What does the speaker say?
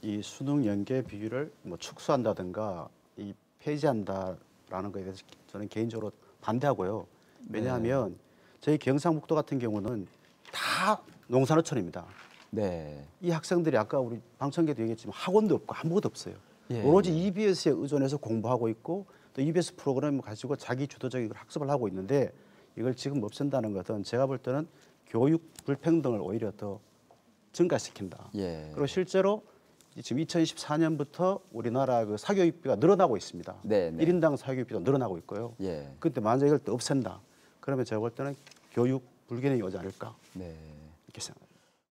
이 수능 연계 비율을 뭐 축소한다든가 이 폐지한다라는 것에 대해서 저는 개인적으로 반대하고요. 왜냐하면 저희 경상북도 같은 경우는 다 농산어촌입니다. 네. 이 학생들이 아까 우리 방청객도 얘기했지만 학원도 없고 아무것도 없어요. 예, 오로지 예. EBS에 의존해서 공부하고 있고 또 EBS 프로그램을 가지고 자기 주도적인 학습을 하고 있는데 이걸 지금 없앤다는 것은 제가 볼 때는 교육 불평등을 오히려 더 증가시킨다. 예. 그리고 실제로 지금 2024년부터 우리나라 그 사교육비가 늘어나고 있습니다. 네, 네. 1인당 사교육비도 늘어나고 있고요. 예. 그런데 만약 이걸 또 없앤다. 그러면 제가 볼 때는 교육 불균형이 오지 않을까 네. 이렇게 생각합니다.